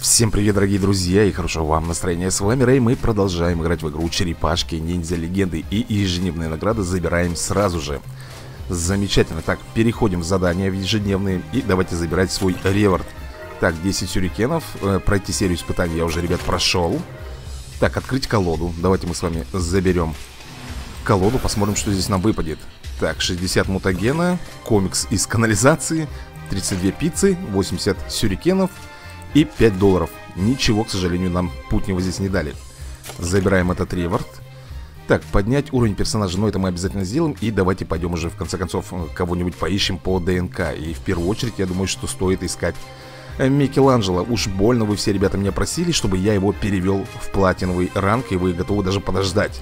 Всем привет, дорогие друзья, и хорошего вам настроения. С вами Рэй, мы продолжаем играть в игру Черепашки Ниндзя Легенды. И ежедневные награды забираем сразу же. Замечательно. Так, переходим в задания ежедневные. И давайте забирать свой реворд. Так, 10 сюрикенов. Пройти серию испытаний я уже, ребят, прошел. Так, открыть колоду. Давайте мы с вами заберем колоду, посмотрим, что здесь нам выпадет. Так, 60 мутагена, комикс из канализации, 32 пиццы, 80 сюрикенов и $5. Ничего, к сожалению, нам путнего здесь не дали. Забираем этот реворд. Так, поднять уровень персонажа, но это мы обязательно сделаем. И давайте пойдем уже, в конце концов, кого-нибудь поищем по ДНК. И в первую очередь, я думаю, что стоит искать Микеланджело. Уж больно вы все, ребята, меня просили, чтобы я его перевел в платиновый ранг. И вы готовы даже подождать.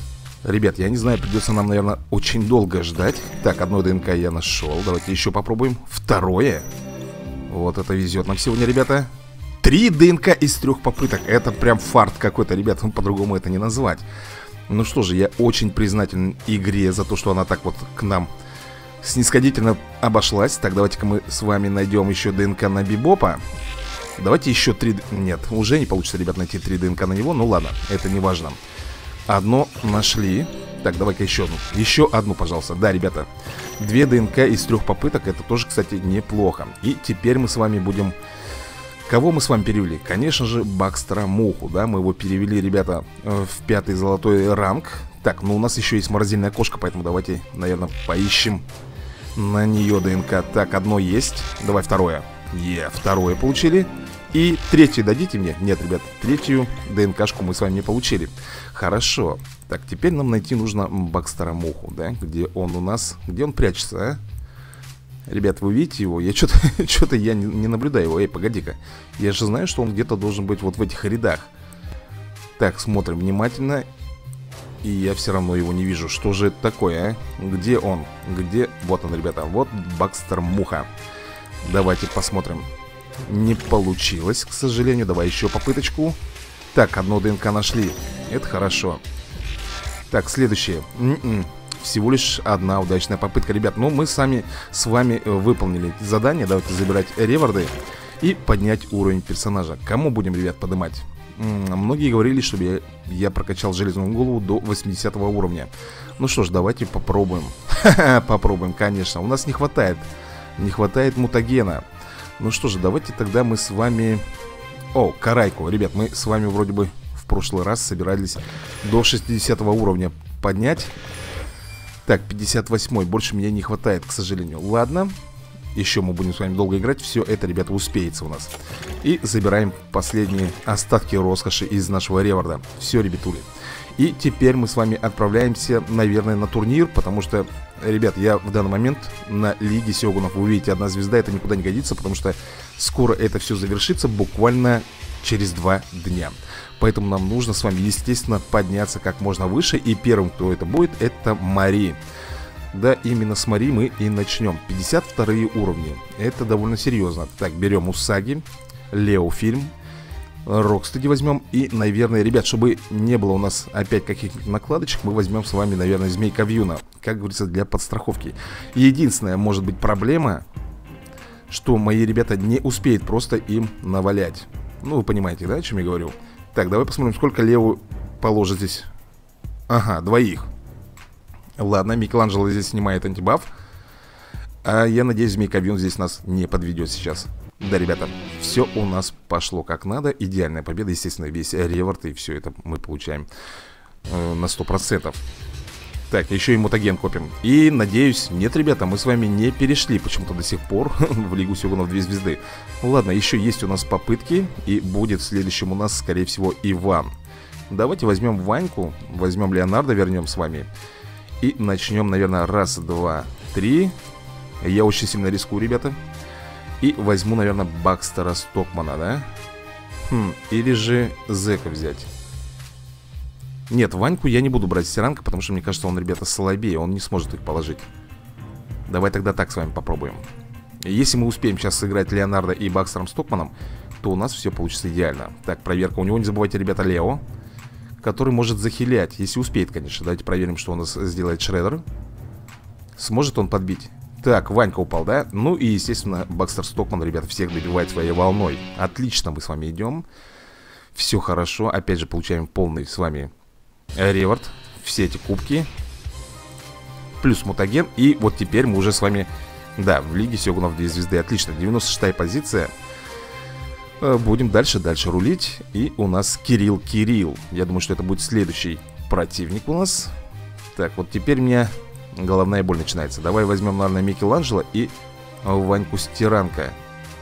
Ребят, я не знаю, придется нам, наверное, очень долго ждать. Так, одно ДНК я нашел. Давайте еще попробуем. Второе. Вот это везет нам сегодня, ребята. 3 ДНК из 3 попыток. Это прям фарт какой-то, ребят. По-другому это не назвать. Ну что же, я очень признателен игре за то, что она так вот к нам снисходительно обошлась. Так, давайте-ка мы с вами найдем еще ДНК на Бибопа. Давайте еще 3... Нет, уже не получится, ребят, найти 3 ДНК на него. Ну ладно, это не важно. Одно нашли. Так, давай-ка еще одну. Еще одну, пожалуйста. Да, ребята, 2 ДНК из 3 попыток. Это тоже, кстати, неплохо. И теперь мы с вами будем... Кого мы с вами перевели? Конечно же, Бакстера Муху, да? Мы его перевели, ребята, в 5-й золотой ранг. Так, ну у нас еще есть морозильная кошка, поэтому давайте, наверное, поищем на нее ДНК. Так, одно есть. Давай второе. Второе получили. И третье дадите мне? Нет, ребят, третью ДНКшку мы с вами не получили. Хорошо. Так, теперь нам найти нужно Бакстера Муху, да? Где он у нас? Где он прячется, а? Ребят, вы видите его? Я что-то я не наблюдаю его. Эй, погоди-ка. Я же знаю, что он где-то должен быть вот в этих рядах. Так, смотрим внимательно. И я все равно его не вижу. Что же это такое, а? Где он? Где? Вот он, ребята. Вот Бакстер Муха. Давайте посмотрим. Не получилось, к сожалению. Давай еще попыточку. Так, одно ДНК нашли. Это хорошо. Так, следующее. Всего лишь одна удачная попытка, ребят. Но мы сами с вами выполнили задание. Давайте забирать реворды и поднять уровень персонажа. Кому будем, ребят, поднимать? Многие говорили, чтобы я прокачал железную голову до 80 уровня. Ну что ж, давайте попробуем. Попробуем, конечно. У нас не хватает. Не хватает мутагена. Ну что же, давайте тогда мы с вами... О, Карайку. Ребят, мы с вами вроде бы в прошлый раз собирались до 60 уровня поднять. Так, 58-й. Больше мне не хватает, к сожалению. Ладно. Еще мы будем с вами долго играть. Все это, ребята, успеется у нас. И забираем последние остатки роскоши из нашего реворда. Все, ребятули. И теперь мы с вами отправляемся, наверное, на турнир. Потому что, ребят, я в данный момент на Лиге Сёгунов. Вы видите, 1 звезда, это никуда не годится. Потому что скоро это все завершится. Буквально через 2 дня. Поэтому нам нужно с вами, естественно, подняться как можно выше. И первым, кто это будет, это Мари. Да, именно с Мари мы и начнем. 52 уровни. Это довольно серьезно. Так, берем Усаги, Лео фильм, Рокстеди возьмем. И, наверное, ребят, чтобы не было у нас опять каких-то накладочек, мы возьмем с вами, наверное, Змейка Вьюна. Как говорится, для подстраховки. Единственная, может быть, проблема, что мои ребята не успеют просто им навалять. Ну, вы понимаете, да, о чем я говорю? Так, давай посмотрим, сколько Лео положит здесь. Ага, 2. Ладно, Микеланджело здесь снимает антибаф. А я надеюсь, Змейковьюн здесь нас не подведет сейчас. Да, ребята, все у нас пошло как надо. Идеальная победа, естественно, весь реворд. И все это мы получаем на 100%. Так, еще и мутаген копим. И, надеюсь, нет, ребята, мы с вами не перешли почему-то до сих пор в Лигу Сёгунов 2 звезды. Ладно, еще есть у нас попытки. И будет следующим у нас, скорее всего, Иван. Давайте возьмем Ваньку, возьмем Леонардо, вернем с вами. И начнем, наверное, 1, 2, 3. Я очень сильно рискую, ребята. И возьму, наверное, Бакстера Стокмана, да? Или же Зека взять. Нет, Ваньку я не буду брать с ранга, потому что, мне кажется, он, ребята, слабее. Он не сможет их положить. Давай тогда так с вами попробуем. Если мы успеем сейчас сыграть Леонардо и Бакстером Стокманом, то у нас все получится идеально. Так, проверка. У него, не забывайте, ребята, Лео, который может захилять, если успеет, конечно. Давайте проверим, что у нас сделает Шреддер. Сможет он подбить? Так, Ванька упал, да? Ну и, естественно, Бакстер Стокман, ребята, всех добивает своей волной. Отлично мы с вами идем. Все хорошо. Опять же, получаем полный с вами реворд. Все эти кубки. Плюс мутаген. И вот теперь мы уже с вами, да, в Лиге Сёгунов 2 звезды. Отлично, 96-я позиция. Будем дальше рулить. И у нас Кирилл. Я думаю, что это будет следующий противник у нас. Так, вот теперь мне головная боль начинается. Давай возьмем, наверное, Микеланджело и Ваньку Стиранко.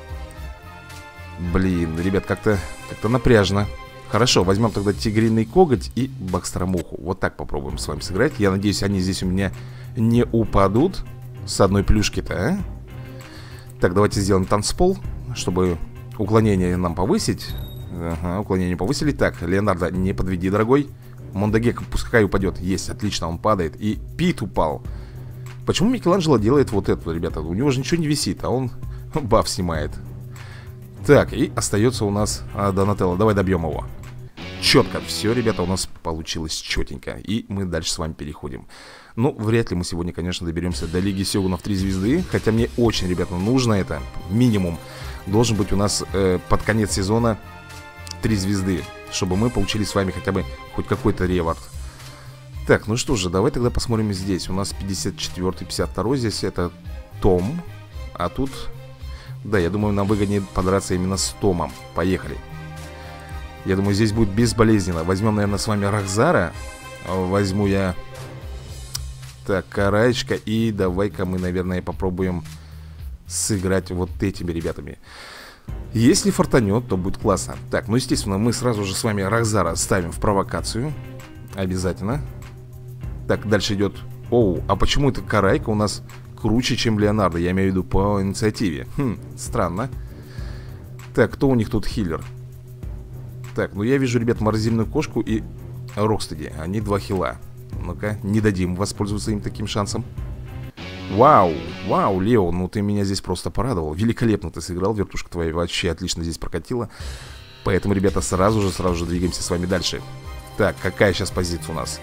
Блин, ребят, как-то напряжно. Хорошо, возьмем тогда Тигриный Коготь и Бакстромуху. Вот так попробуем с вами сыграть. Я надеюсь, они здесь у меня не упадут с одной плюшки-то, а? Так, давайте сделаем танцпол, чтобы уклонение нам повысить. Ага, уклонение повысили. Так, Леонардо, не подведи, дорогой. Мондагека пускай упадет. Есть, отлично, он падает. И Пит упал. Почему Микеланджело делает вот это, ребята? У него же ничего не висит, а он баф снимает. Так, и остается у нас Донателло. Давай добьем его. Четко. Все, ребята, у нас получилось четенько. И мы дальше с вами переходим. Ну, вряд ли мы сегодня, конечно, доберемся до Лиги Сёгунов 3 звезды. Хотя мне очень, ребята, нужно это. Минимум должен быть у нас под конец сезона 3 звезды, чтобы мы получили с вами хотя бы хоть какой-то реворд. Так, ну что же, давай тогда посмотрим здесь. У нас 54-й, 52-й здесь это Том. А тут, да, я думаю, нам выгоднее подраться именно с Томом. Поехали. Я думаю, здесь будет безболезненно. Возьмем, наверное, с вами Рахзара. Возьму я, так, Караечка. И давай-ка мы, наверное, попробуем сыграть вот этими ребятами. Если фартанет, то будет классно. Так, ну, естественно, мы сразу же с вами Рахзара ставим в провокацию. Обязательно. Так, дальше идет... Оу, а почему это Карайка у нас круче, чем Леонардо? Я имею в виду по инициативе. Странно. Так, кто у них тут хиллер? Так, ну я вижу, ребят, морозильную кошку и Рокстеди. Они 2 хила. Ну-ка, не дадим воспользоваться им таким шансом. Вау, вау, Лео, ну ты меня здесь просто порадовал. Великолепно ты сыграл, вертушка твоя вообще отлично здесь прокатила. Поэтому, ребята, сразу же двигаемся с вами дальше. Так, какая сейчас позиция у нас?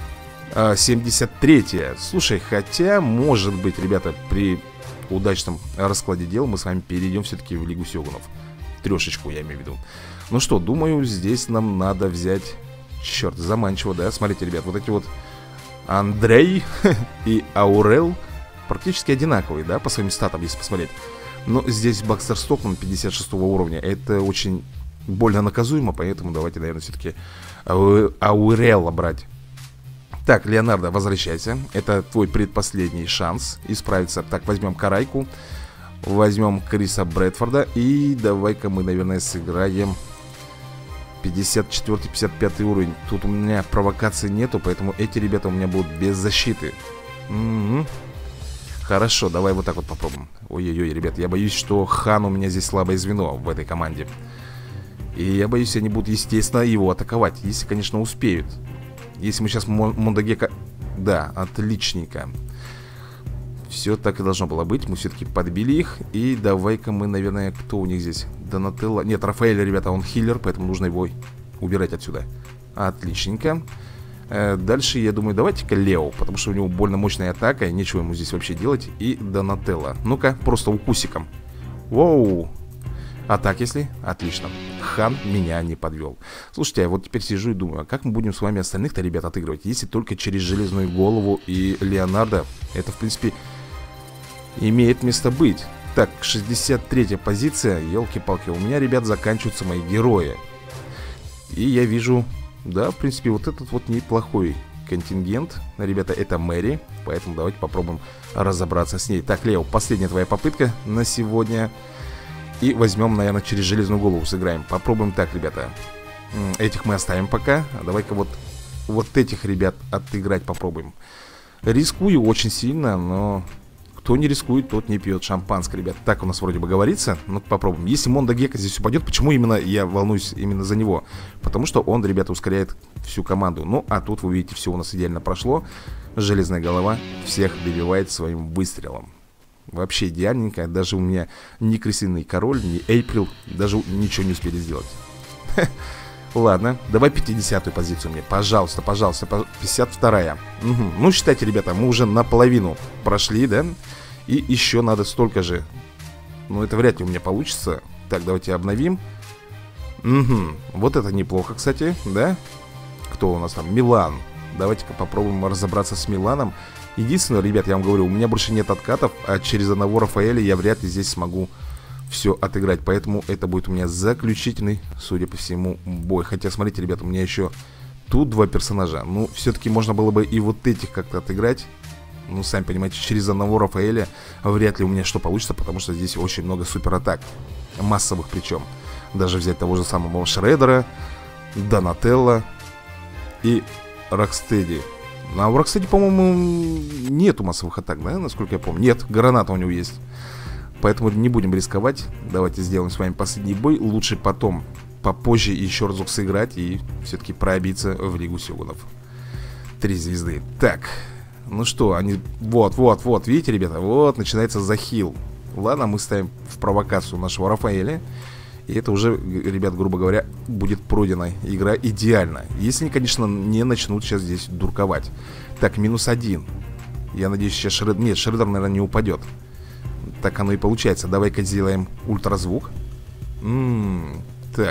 73-я. Слушай, хотя, может быть, ребята, при удачном раскладе дел мы с вами перейдем все-таки в Лигу Сёгунов. Трешечку, я имею в виду. Ну что, думаю, здесь нам надо взять... Черт, заманчиво, да? Смотрите, ребят, вот эти вот Андрей и Аурел практически одинаковые, да, по своим статам, если посмотреть. Но здесь Бакстер Стокман 56 уровня. Это очень больно наказуемо, поэтому давайте, наверное, все-таки Аурела брать. Так, Леонардо, возвращайся. Это твой предпоследний шанс исправиться. Так, возьмем Карайку. Возьмем Криса Брэдфорда. И давай-ка мы, наверное, сыграем 54-55 уровень. Тут у меня провокации нету, поэтому эти ребята у меня будут без защиты. Хорошо, давай вот так вот попробуем. Ой-ой-ой, ребят, я боюсь, что Хан у меня здесь слабое звено в этой команде. И я боюсь, они будут, естественно, его атаковать. Если, конечно, успеют. Если мы сейчас Мондагека... Да, отличненько. Все так и должно было быть. Мы все-таки подбили их. И давай-ка мы, наверное, кто у них здесь? Донателло. Нет, Рафаэль, ребята, он хиллер, поэтому нужно его убирать отсюда. Отличненько. Дальше, я думаю, давайте-ка Лео, потому что у него больно мощная атака. Нечего ему здесь вообще делать. И Донателло. Ну-ка, просто укусиком. Воу. А так, если? Отлично. Хан меня не подвел. Слушайте, я вот теперь сижу и думаю, а как мы будем с вами остальных-то ребят отыгрывать? Если только через Железную Голову и Леонардо. Это, в принципе, имеет место быть. Так, 63-я позиция. Елки-палки, у меня, ребят, заканчиваются мои герои. И я вижу, да, в принципе, вот этот вот неплохой контингент. Ребята, это Мэри. Поэтому давайте попробуем разобраться с ней. Так, Лео, последняя твоя попытка на сегодня. И возьмем, наверное, через Железную Голову сыграем. Попробуем так, ребята. Этих мы оставим пока. А давай-ка вот этих ребят отыграть попробуем. Рискую очень сильно, но кто не рискует, тот не пьет шампанское, ребят. Так у нас вроде бы говорится. Ну, попробуем. Если Мондагека здесь упадет, почему именно я волнуюсь именно за него? Потому что он, ребята, ускоряет всю команду. Ну, а тут, вы видите, все у нас идеально прошло. Железная Голова всех добивает своим выстрелом. Вообще идеальненько. Даже у меня ни Крысиный Король, ни Эйприл даже ничего не успели сделать. Ладно, давай 50-ю позицию мне. Пожалуйста, пожалуйста, 52-я. Ну, считайте, ребята, мы уже наполовину прошли, да? И еще надо столько же. Но это вряд ли у меня получится. Так, давайте обновим. Угу, вот это неплохо, кстати, да? Кто у нас там? Милан. Давайте-ка попробуем разобраться с Миланом. Единственное, ребят, я вам говорю, у меня больше нет откатов, а через одного Рафаэля я вряд ли здесь смогу все отыграть. Поэтому это будет у меня заключительный, судя по всему, бой. Хотя, смотрите, ребят, у меня еще тут два персонажа. Ну, все-таки можно было бы и вот этих как-то отыграть. Ну, сами понимаете, через одного Рафаэля вряд ли у меня что получится, потому что здесь очень много суператак. Массовых причем. Даже взять того же самого Шредера, Донателло и Рокстеди. А у Рокстеди, по-моему, нету массовых атак, да, насколько я помню. Нет, граната у него есть. Поэтому не будем рисковать. Давайте сделаем с вами последний бой. Лучше потом, попозже еще разок сыграть и все-таки пробиться в Лигу Сёгунов. 3 звезды. Так, ну что, они... Вот, видите, ребята, вот начинается захил. Ладно, мы ставим в провокацию нашего Рафаэля. И это уже, ребят, грубо говоря, будет пройдена игра идеально. Если они, конечно, не начнут сейчас здесь дурковать. Так, -1. Я надеюсь, сейчас Шредер... Нет, Шредер, наверное, не упадет. Так оно и получается. Давай-ка сделаем ультразвук. Так.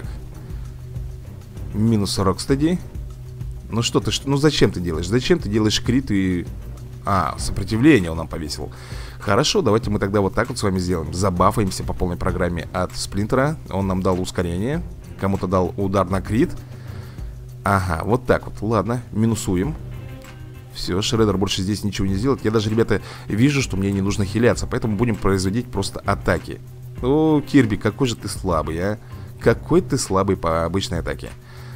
-40, кстати. Ну что ты, ну зачем ты делаешь? Зачем ты делаешь крит и... А, сопротивление он нам повесил. Хорошо, давайте мы тогда вот так вот с вами сделаем. Забафаемся по полной программе от Сплинтера. Он нам дал ускорение. Кому-то дал удар на крит. Ага, вот так вот, ладно, минусуем. Все, Шредер больше здесь ничего не сделает. Я даже, ребята, вижу, что мне не нужно хиляться. Поэтому будем производить просто атаки. О, Кирби, какой же ты слабый, а. Какой ты слабый по обычной атаке.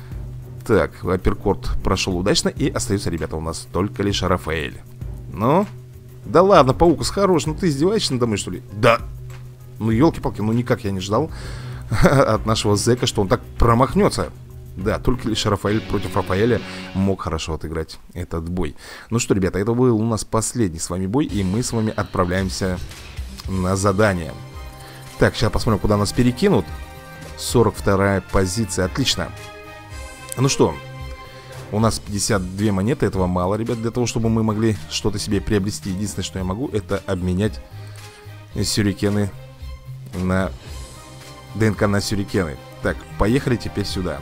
Так, апперкот прошел удачно. И остается, ребята, у нас только лишь Рафаэль. Ну, да ладно, Паукус, хорош. Ну ты издеваешься надо мной, что ли? Да. Ну, елки-палки, ну никак я не ждал от нашего зэка, что он так промахнется. Да, только лишь Рафаэль против Рафаэля мог хорошо отыграть этот бой. Ну что, ребята, это был у нас последний с вами бой. И мы с вами отправляемся на задание. Так, сейчас посмотрим, куда нас перекинут. 42-я позиция, отлично. Ну что, у нас 52 монеты, этого мало, ребят, для того, чтобы мы могли что-то себе приобрести. Единственное, что я могу, это обменять сюрикены на... ДНК на сюрикены. Так, поехали теперь сюда.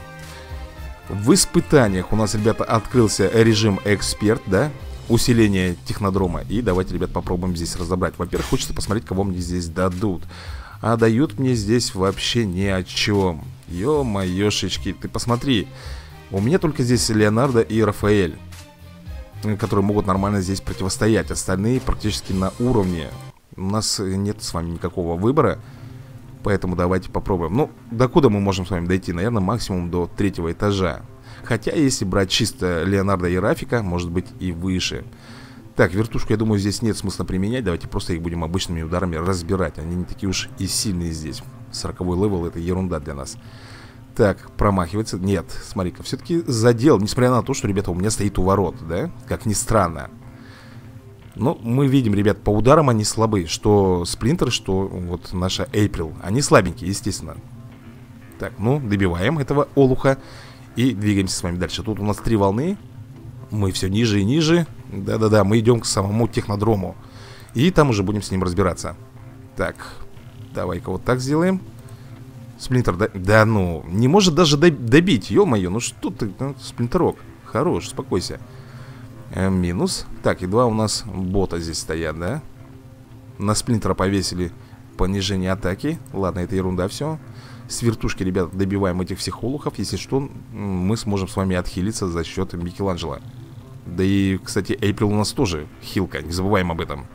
В испытаниях у нас, ребята, открылся режим эксперт, да? Усиление технодрома. И давайте, ребят, попробуем здесь разобрать. Во-первых, хочется посмотреть, кого мне здесь дадут. А дают мне здесь вообще ни о чем. Ё-моёшечки, ты посмотри. У меня только здесь Леонардо и Рафаэль, которые могут нормально здесь противостоять. Остальные практически на уровне. У нас нет с вами никакого выбора. Поэтому давайте попробуем. Ну, докуда мы можем с вами дойти? Наверное, максимум до 3-го этажа. Хотя, если брать чисто Леонардо и Рафика, может быть и выше. Так, вертушку, я думаю, здесь нет смысла применять. Давайте просто их будем обычными ударами разбирать. Они не такие уж и сильные здесь. 40-й левел — это ерунда для нас. Так, промахивается. Нет, смотри-ка, все-таки задел. Несмотря на то, что, ребята, у меня стоит у ворот, да? Как ни странно. Но мы видим, ребят, по ударам они слабые. Что Сплинтер, что вот наша Эйприл. Они слабенькие, естественно. Так, ну, добиваем этого олуха. И двигаемся с вами дальше. Тут у нас 3 волны. Мы все ниже и ниже. Да-да-да, мы идем к самому технодрому. И там уже будем с ним разбираться. Так, давай-ка вот так сделаем. Сплинтер, да ну, не может даже добить. Ё-моё, ну что ты, Сплинтерок. Хорош, успокойся. Минус. Так, и 2 у нас бота здесь стоят, да? На Сплинтера повесили понижение атаки. Ладно, это ерунда все. С вертушки, ребят, добиваем этих всех олухов. Если что, мы сможем с вами отхилиться за счет Микеланджело. Да и, кстати, Эйприл у нас тоже хилка, не забываем об этом.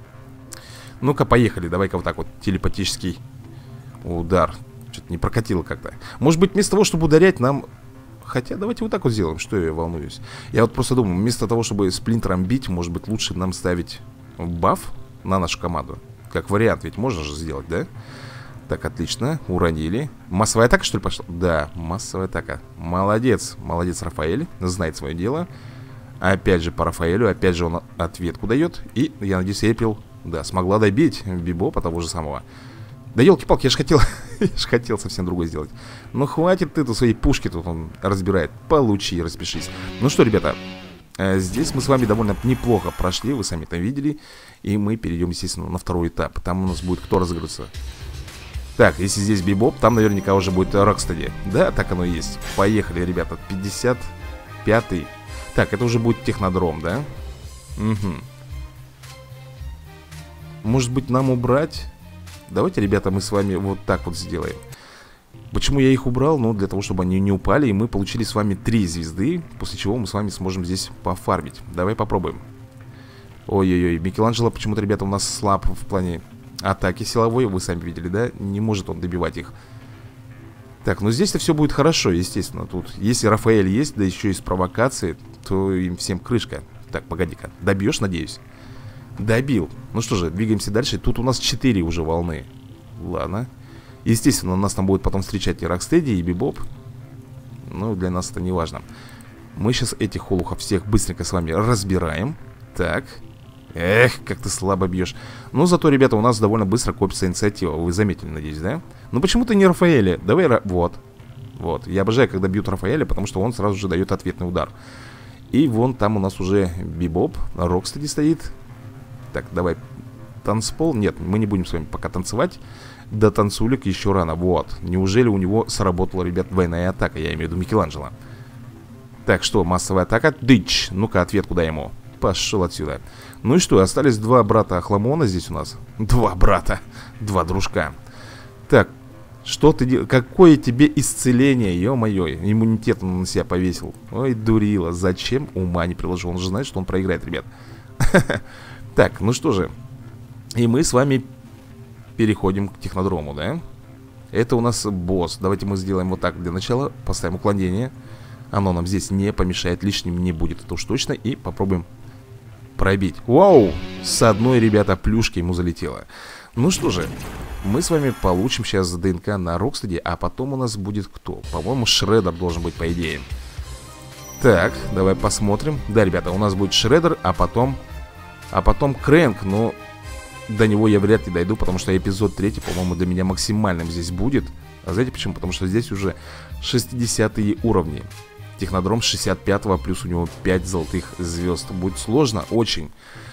Ну-ка, поехали. Давай-ка вот так вот телепатический удар. Что-то не прокатило как-то. Может быть, вместо того, чтобы ударять, нам... Хотя, давайте вот так вот сделаем, что я волнуюсь. Я вот просто думаю, вместо того, чтобы Сплинтером бить, может быть, лучше нам ставить баф на нашу команду. Как вариант, ведь можно же сделать, да? Так, отлично, уронили. Массовая атака, что ли, пошла? Да, массовая атака. Молодец, молодец Рафаэль, знает свое дело. Опять же по Рафаэлю, опять же он ответку дает. И, я надеюсь, Эйприл, да, смогла добить Бибопа того же самого. Да елки-палки, я же хотел совсем другое сделать. Ну хватит ты тут свои пушки, тут он разбирает. Получи, распишись. Ну что, ребята, Здесь мы с вами довольно неплохо прошли, вы сами это видели. И мы перейдем, естественно, на второй этап. Там у нас будет кто разыграться? Так, если здесь Бибоп, там наверняка уже будет Рокстеди. Да, так оно и есть. Поехали, ребята, 55-й. Так, это уже будет Технодром, да? Угу. Может быть, нам убрать? Давайте, ребята, мы с вами вот так вот сделаем. Почему я их убрал? Ну, для того, чтобы они не упали. И мы получили с вами 3 звезды. После чего мы с вами сможем здесь пофармить. Давай попробуем. Ой-ой-ой, Микеланджело почему-то, ребята, у нас слаб в плане атаки силовой. Вы сами видели, да? Не может он добивать их. Так, ну здесь-то все будет хорошо, естественно. Тут, если Рафаэль есть, да еще и с провокацией, то им всем крышка. Так, погоди-ка, добьешь, надеюсь? Добил. Ну что же, двигаемся дальше. Тут у нас 4 уже волны. Ладно. Естественно, нас там будет потом встречать и Рокстеди, и Бибоп. Ну, для нас это не важно. Мы сейчас этих олухов всех быстренько с вами разбираем. Так. Эх, как ты слабо бьешь. Но зато, ребята, у нас довольно быстро копится инициатива. Вы заметили, надеюсь, да? Ну почему-то не Рафаэля. Давай, вот. Вот. Я обожаю, когда бьют Рафаэля, потому что он сразу же дает ответный удар. И вон там у нас уже Бибоп, Рокстеди стоит. Так, давай. Танцпол. Нет, мы не будем с вами пока танцевать. До танцулик еще рано. Вот. Неужели у него сработала, ребят, двойная атака? Я имею в виду Микеланджело. Так, что, массовая атака? Дыч. Ну-ка, ответ куда ему? Пошел отсюда. Ну и что, остались 2 брата Ахламона здесь у нас. 2 брата. 2 дружка. Так, что ты делаешь? Какое тебе исцеление, ё-моё. Иммунитет он на себя повесил. Ой, дурила. Зачем? Ума не приложил. Он же знает, что он проиграет, ребят. Так, ну что же. И мы с вами переходим к Технодрому, да? Это у нас босс. Давайте мы сделаем вот так для начала. Поставим уклонение. Оно нам здесь не помешает, лишним не будет, это уж точно. И попробуем пробить. Вау! С одной, ребята, плюшки ему залетело. Ну что же, мы с вами получим сейчас ДНК на Рокстеди. А потом у нас будет кто? По-моему, Шреддер должен быть, по идее. Так, давай посмотрим. Да, ребята, у нас будет Шреддер, а потом Крэнк. Но до него я вряд ли дойду, потому что эпизод 3, по-моему, для меня максимальным здесь будет. А знаете почему? Потому что здесь уже 60-е уровни. Технодром 65-го, плюс у него 5 золотых звезд. Будет сложно, очень.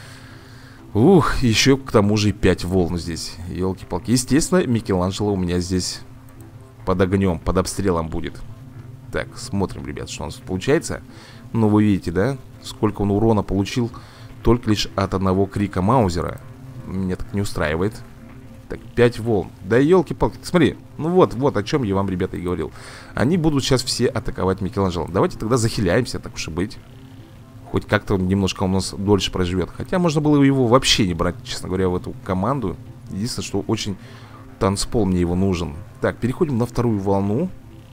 Ух, еще к тому же и 5 волн здесь. Елки-палки. Естественно, Микеланджело у меня здесь под огнем, под обстрелом будет. Так, смотрим, ребят, что у нас тут получается. Ну, вы видите, да? Сколько он урона получил только лишь от одного крика Маузера. Меня так не устраивает. Так, 5 волн. Да елки-палки, смотри. Ну вот о чем я вам, ребята, и говорил. Они будут сейчас все атаковать Микеланджело. Давайте тогда захиляемся, так уж и быть. Хоть как-то немножко у нас дольше проживет. Хотя можно было его вообще не брать, честно говоря, в эту команду. Единственное, что очень танцпол мне его нужен. Так, переходим на вторую волну.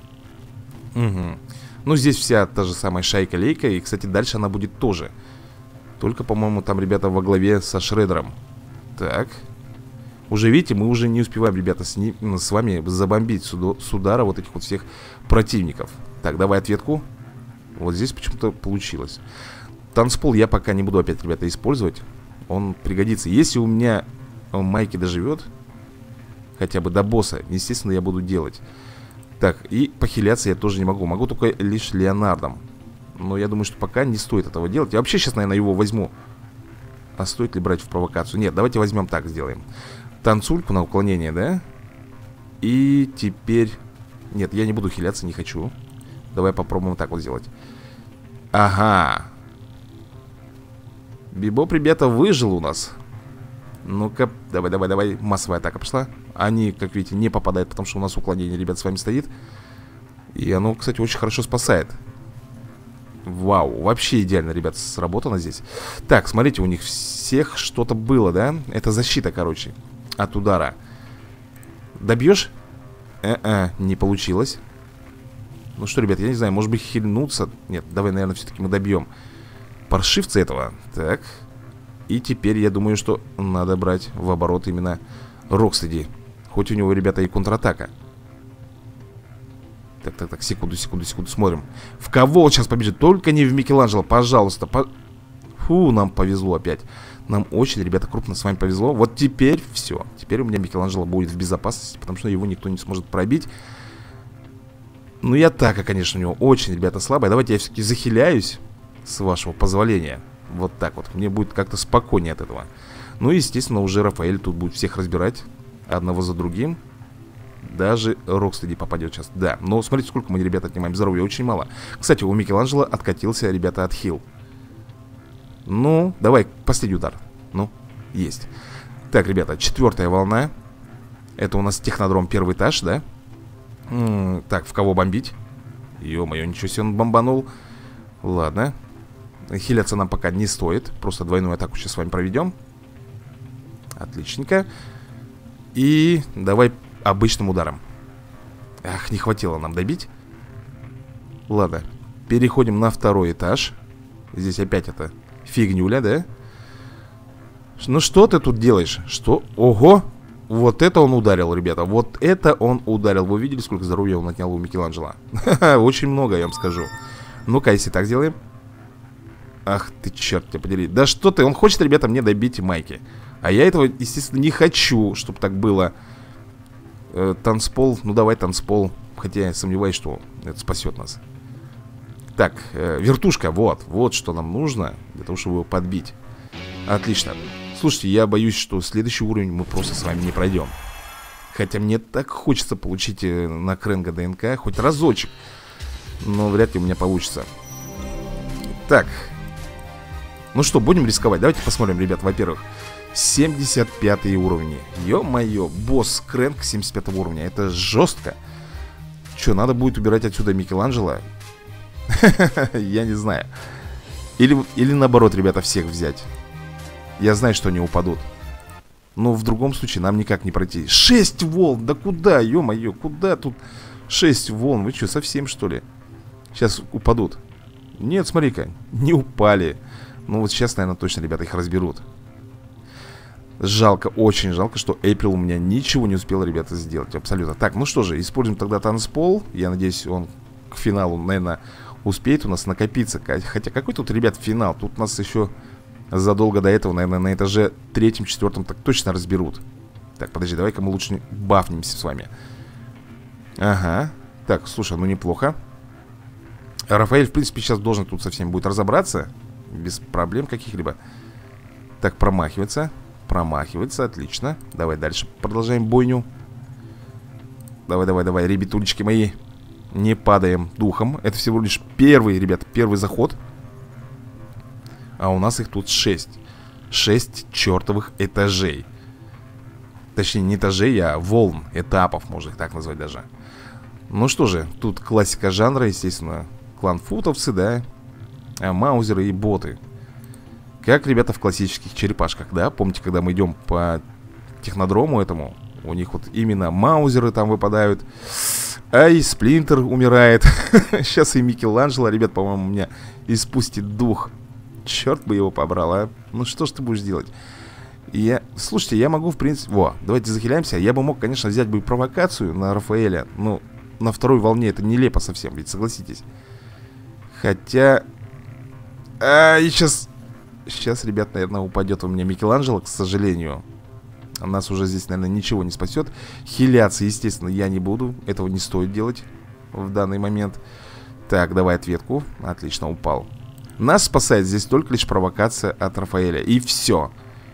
Угу. Ну, здесь вся та же самая шайка-лейка. И, кстати, дальше она будет тоже. Только, по-моему, там ребята во главе со Шреддером. Так. Уже видите, мы уже не успеваем, ребята, с вами забомбить с удара вот этих вот всех противников. Так, давай ответку. Вот здесь почему-то получилось. Танцпол я пока не буду опять, ребята, использовать. Он пригодится. Если у меня Майки доживет хотя бы до босса, естественно, я буду делать. Так, и похиляться я тоже не могу. Могу только лишь Леонардом. Но я думаю, что пока не стоит этого делать. Я вообще сейчас, наверное, его возьму. А стоит ли брать в провокацию? Нет, давайте возьмем так, сделаем. Танцульку на уклонение, да? И теперь... Нет, я не буду хиляться, не хочу. Давай попробуем так вот сделать. Ага. Бибоп, ребята, выжил у нас. Ну-ка, давай. Массовая атака пошла. Они, как видите, не попадают, потому что у нас уклонение, ребят, с вами стоит. И оно, кстати, очень хорошо спасает. Вау, вообще идеально, ребят, сработано здесь. Так, смотрите, у них всех что-то было, да? Это защита, короче, от удара. Добьешь? Не получилось. Ну что, ребят, я не знаю, может быть хильнуться. Нет, давай, наверное, все-таки мы добьем паршивца этого. Так. И теперь я думаю, что надо брать в оборот именно Рокстеди. Хоть у него, ребята, и контратака. Так, секунду, смотрим. В кого он сейчас побежит? Только не в Микеланджело, пожалуйста. Фу, нам повезло опять. Нам очень, ребята, крупно с вами повезло. Вот теперь все. Теперь у меня Микеланджело будет в безопасности, потому что его никто не сможет пробить. Ну и атака, конечно, у него очень, ребята, слабая. Давайте я все-таки захиляюсь. С вашего позволения. Вот так вот. Мне будет как-то спокойнее от этого. Ну и, естественно, уже Рафаэль тут будет всех разбирать. Одного за другим. Даже Рокстеди попадет сейчас. Да, но смотрите, сколько мы, ребята, отнимаем здоровья. Очень мало. Кстати, у Микеланджело откатился, ребята, от хил. Ну, давай, последний удар. Ну, есть. Так, ребята, 4-я волна. Это у нас технодром, 1-й этаж, да? Так, в кого бомбить? Ё-моё, ничего себе он бомбанул. Ладно. Хиляться нам пока не стоит. Просто двойную атаку сейчас с вами проведем. Отличненько. И давай обычным ударом. Ах, не хватило нам добить. Ладно, переходим на 2-й этаж. Здесь опять это фигнюля, да? Ну что ты тут делаешь? Что? Ого! Вот это он ударил, ребята. Вот это он ударил. Вы видели, сколько здоровья он отнял у Микеланджело? Очень много, я вам скажу. Ну-ка, если так сделаем. Ах ты, черт тебя подери. Да что ты, он хочет, ребята, мне добить майки. А я этого, естественно, не хочу, чтобы так было. Танцпол, ну давай танцпол. Хотя я сомневаюсь, что это спасет нас. Так, вертушка, вот что нам нужно для того, чтобы его подбить. Отлично. Слушайте, я боюсь, что следующий уровень мы просто с вами не пройдем. Хотя мне так хочется получить на Кренга ДНК хоть разочек. Но вряд ли у меня получится. Так. Ну что, будем рисковать? Давайте посмотрим, ребят, во-первых. 75 уровни. Ё-моё, босс Крэнк 75 уровня. Это жестко. Что, надо будет убирать отсюда Микеланджело? Я не знаю. Или наоборот, ребята, всех взять. Я знаю, что они упадут. Но в другом случае нам никак не пройти. 6 волн, да куда, ё-моё, куда тут 6 волн? Вы что, совсем что ли? Сейчас упадут. Нет, смотри-ка, не упали. Ну вот сейчас, наверное, точно, ребята, их разберут. Жалко, очень жалко, что Эйприл у меня ничего не успела, ребята, сделать. Абсолютно. Так, ну что же, используем тогда танцпол. Я надеюсь, он к финалу, наверное, успеет у нас накопиться. Хотя какой тут, ребят, финал? Тут нас еще задолго до этого, наверное, на этаже 3-м, 4-м так точно разберут. Так, подожди, давай-ка мы лучше бафнемся с вами. Ага. Так, слушай, ну неплохо. Рафаэль, в принципе, сейчас должен тут со всем будет разобраться. Без проблем каких-либо. Так, промахивается. Промахивается, отлично. Давай дальше продолжаем бойню. Давай, ребятулечки мои. Не падаем духом. Это всего лишь первый, ребят, первый заход. А у нас их тут 6. 6 чертовых этажей. Точнее, не этажей, а волн, этапов, можно их так назвать даже. Ну что же, тут классика жанра, естественно. Кланфутовцы, да. Маузеры и боты. Как, ребята, в классических черепашках, да? Помните, когда мы идем по технодрому этому? У них вот именно маузеры там выпадают. А и Сплинтер умирает. Сейчас и Микеланджело, ребят, по-моему, у меня испустит дух. Черт бы его побрал, а. Ну что ж ты будешь делать? Слушайте, я могу, в принципе... Во, давайте захиляемся. Я бы мог, конечно, взять бы провокацию на Рафаэля. Но на 2-й волне это нелепо совсем, ведь согласитесь. Хотя... и сейчас, ребят, наверное, упадет у меня Микеланджело, к сожалению. Нас уже здесь, наверное, ничего не спасет. Хиляться, естественно, я не буду. Этого не стоит делать в данный момент. Так, давай ответку. Отлично, упал. Нас спасает здесь только лишь провокация от Рафаэля. И все.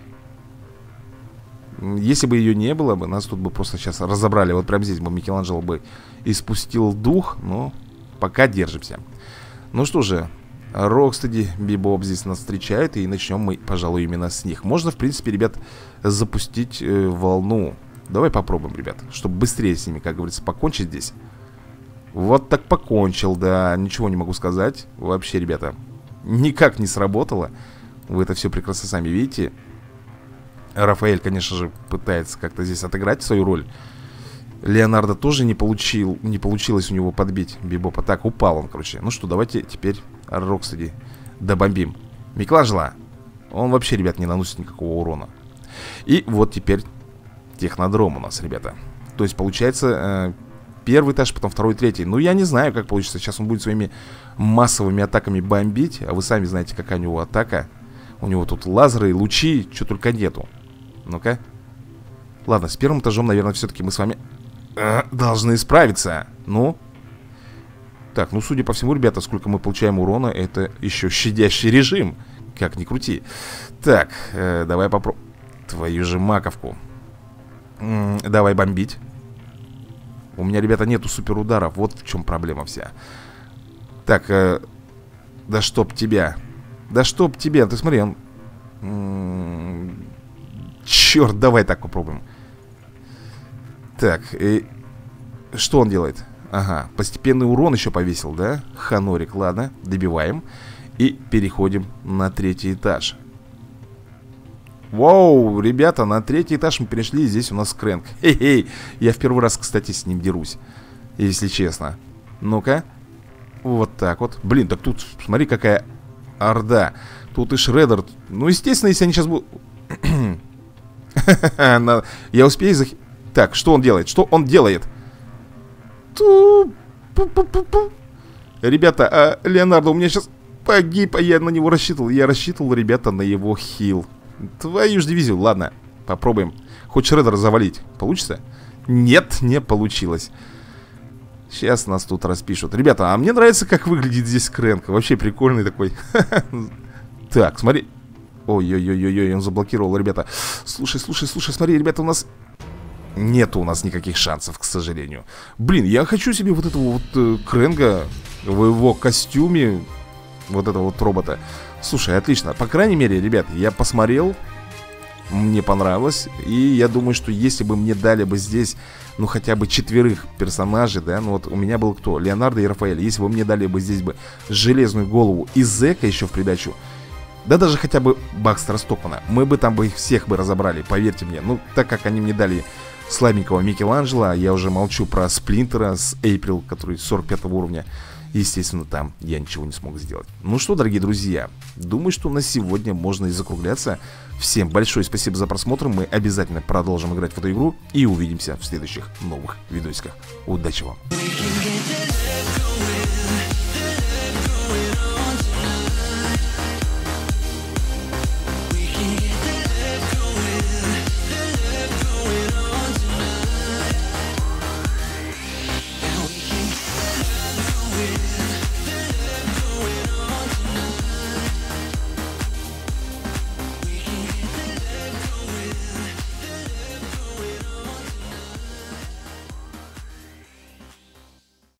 Если бы ее не было бы, нас тут бы просто сейчас разобрали. Вот прямо здесь бы Микеланджело бы испустил дух. Но пока держимся. Ну что же, Рокстеди, Бибоп здесь нас встречают. И начнем мы, пожалуй, именно с них. Можно, в принципе, ребят, запустить волну. Давай попробуем, ребят, чтобы быстрее с ними, как говорится, покончить здесь. Вот так покончил, да. Ничего не могу сказать. Вообще, ребята, никак не сработало. Вы это все прекрасно сами видите. Рафаэль, конечно же, пытается как-то здесь отыграть свою роль. Леонардо тоже не получилось у него подбить Бибопа. Так, упал он, короче. Ну что, давайте теперь Рокстеди добомбим. Микеланджело. Он вообще, ребят, не наносит никакого урона. И вот теперь технодром у нас, ребята. То есть, получается, 1-й этаж, потом 2-й, 3-й. Ну, я не знаю, как получится. Сейчас он будет своими массовыми атаками бомбить. А вы сами знаете, какая у него атака. У него тут лазеры, лучи, что только нету. Ну-ка. Ладно, с 1-м этажом, наверное, все-таки мы с вами должны справиться. Ну. Так, ну, судя по всему, ребята, сколько мы получаем урона, это еще щадящий режим. Как ни крути. Так, давай попробуем. Твою же маковку. Давай бомбить. У меня, ребята, нету суперударов. Вот в чем проблема вся. Так, да чтоб тебя. Да чтоб тебя. Ты смотри, он... Черт, давай так попробуем. Так, что он делает? Ага, постепенный урон еще повесил, да? Ханорик, ладно, добиваем. И переходим на 3-й этаж. Воу, ребята, на 3-й этаж мы перешли. Здесь у нас Крэнк. Хе-хей, я в первый раз, кстати, с ним дерусь, если честно. Ну-ка. Вот так вот. Блин, так тут, смотри, какая орда. Тут и Шреддер. Ну, естественно, если они сейчас будут... Я успею их... Так, что он делает? Что он делает? Ребята, Леонардо у меня сейчас погиб, а я на него рассчитывал. Я рассчитывал, ребята, на его хил. Твою ж дивизию. Ладно, попробуем. Хоть Шреддера завалить. Получится? Нет, не получилось. Сейчас нас тут распишут. Ребята, а мне нравится, как выглядит здесь Крэнк. Вообще прикольный такой. Так, смотри. Ой-ой-ой-ой, он заблокировал, ребята. Слушай, смотри, ребята, у нас... Нету у нас никаких шансов, к сожалению. Блин, я хочу себе вот этого вот Крэнга в его костюме. Вот этого вот робота. Слушай, отлично. По крайней мере, ребят, я посмотрел. Мне понравилось. И я думаю, что если бы мне дали бы здесь, ну, хотя бы 4 персонажей, да. Ну, вот у меня был кто? Леонардо и Рафаэль. Если бы мне дали бы здесь бы железную голову и Зека еще в придачу. Да даже хотя бы Бакстера Стокмана. Мы бы там бы их всех бы разобрали, поверьте мне. Ну, так как они мне дали слабенького Микеланджело, я уже молчу про Сплинтера с Эйприл, который 45 уровня. Естественно, там я ничего не смог сделать. Ну что, дорогие друзья, думаю, что на сегодня можно и закругляться. Всем большое спасибо за просмотр. Мы обязательно продолжим играть в эту игру. И увидимся в следующих новых видосиках. Удачи вам!